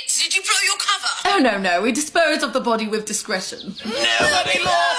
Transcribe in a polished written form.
Did you blow your cover? Oh, no, we dispose of the body with discretion. Nobody loves